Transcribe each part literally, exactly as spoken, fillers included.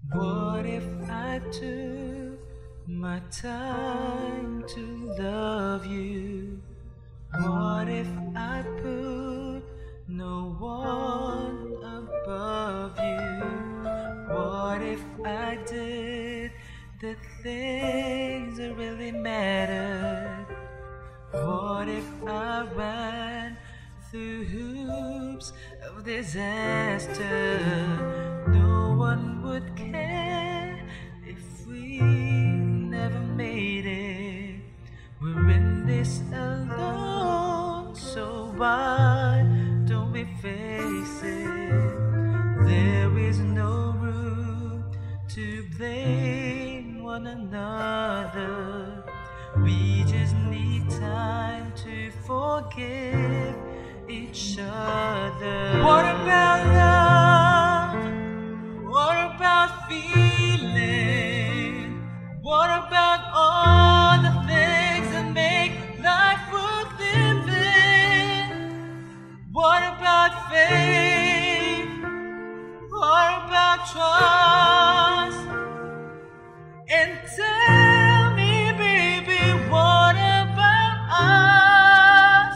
What if I took my time to love you? What if I put no one above you? What if I did the things that really mattered? What if I ran through hoops of disaster? No one would care if we never made it. We're in this alone, so why don't we face it? There is no room to blame one another. We just need time to forgive each other. What about love? What about feeling? What about all the things that make life worth living? What about faith? What about trust? And tell me, baby, what about us?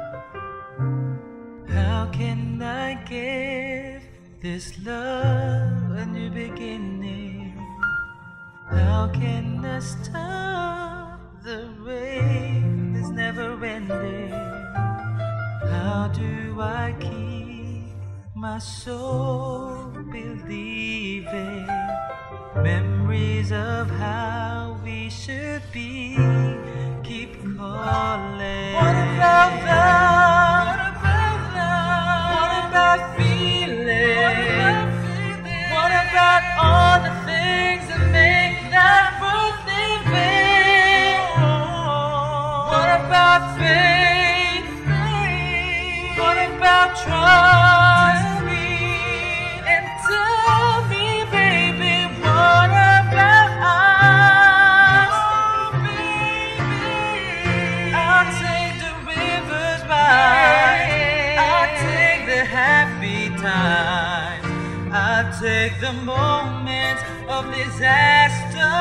How can I give this love a new beginning? How can I stop the rain that's never ending? How do I keep my soul believing? Memories of how we should be keep calling. What about love? What about love? What about feeling? What about feeling? What about all the things that make life worth living? What about faith? What about trust? And tell me, baby, what about us? Oh, baby, I'll take the rivers by. I'll take the happy times. I'll take the moments of disaster.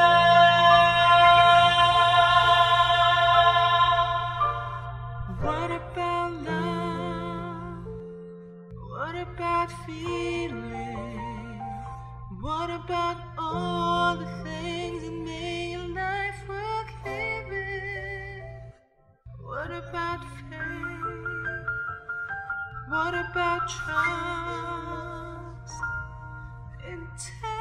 What about love? What about feeling? What about all the things that make life worth living? What about faith? What about trust? And